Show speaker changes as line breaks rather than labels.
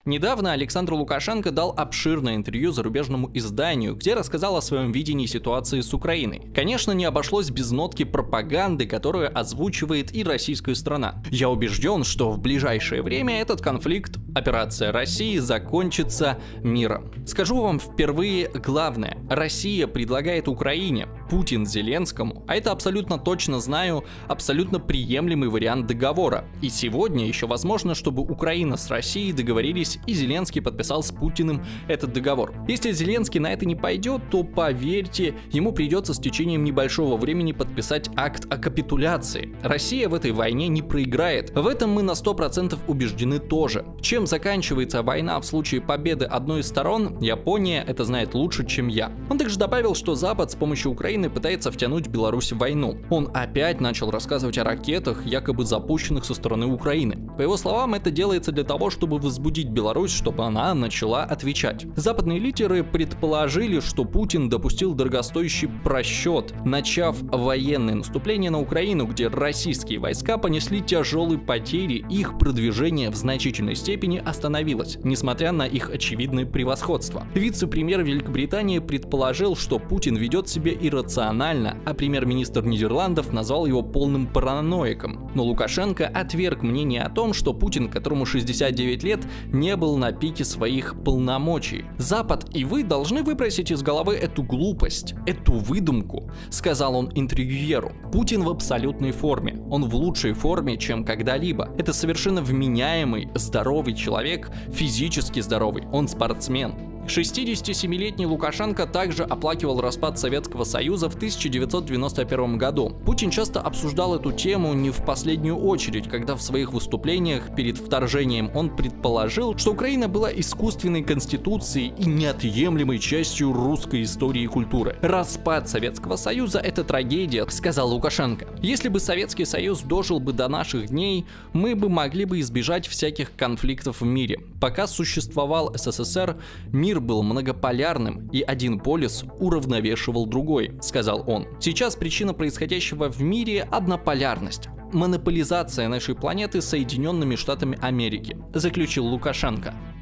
Недавно Александр Лукашенко дал обширное интервью зарубежному изданию, где рассказал о своем видении ситуации с Украиной. Конечно, не обошлось без нотки пропаганды, которую озвучивает и российская сторона. Я убежден, что в ближайшее время этот конфликт, операция России, закончится миром. Скажу вам впервые главное. Россия предлагает Украине, Путин Зеленскому, а это абсолютно точно знаю, абсолютно приемлемый вариант договора. И сегодня еще возможно, чтобы Украина с Россией договорились и Зеленский подписал с Путиным этот договор. Если Зеленский на это не пойдет, то поверьте, ему придется с течением небольшого времени подписать акт о капитуляции. Россия в этой войне не проиграет. В этом мы на 100% убеждены тоже. Чем заканчивается война в случае победы одной из сторон, Япония это знает лучше, чем я. Он также добавил, что Запад с помощью Украины пытается втянуть Беларусь в войну. Он опять начал рассказывать о ракетах, якобы запущенных со стороны Украины. По его словам, это делается для того, чтобы возбудить Беларусь, чтобы она начала отвечать. Западные лидеры предположили, что Путин допустил дорогостоящий просчет, начав военное наступление на Украину, где российские войска понесли тяжелые потери, их продвижение в значительной степени остановилось, несмотря на их очевидное превосходство. Вице-премьер Великобритании предположил, что Путин ведет себя иррационально, а премьер-министр Нидерландов назвал его полным параноиком. Но Лукашенко отверг мнение о том, что Путин, которому 69 лет, не был на пике своих полномочий. Запад и вы должны выбросить из головы эту глупость, эту выдумку, сказал он интервьюеру. Путин в абсолютной форме. Он в лучшей форме, чем когда-либо. Это совершенно вменяемый, здоровый человек, физически здоровый. Он спортсмен. 67-летний Лукашенко также оплакивал распад Советского Союза в 1991 году. Путин часто обсуждал эту тему не в последнюю очередь, когда в своих выступлениях перед вторжением он предположил, что Украина была искусственной конституцией и неотъемлемой частью русской истории и культуры. Распад Советского Союза – это трагедия, сказал Лукашенко. Если бы Советский Союз дожил бы до наших дней, мы бы могли бы избежать всяких конфликтов в мире. Пока существовал СССР, мир был многополярным, и один полюс уравновешивал другой, сказал он. Сейчас причина происходящего в мире – однополярность. Монополизация нашей планеты Соединенными Штатами Америки, заключил Лукашенко.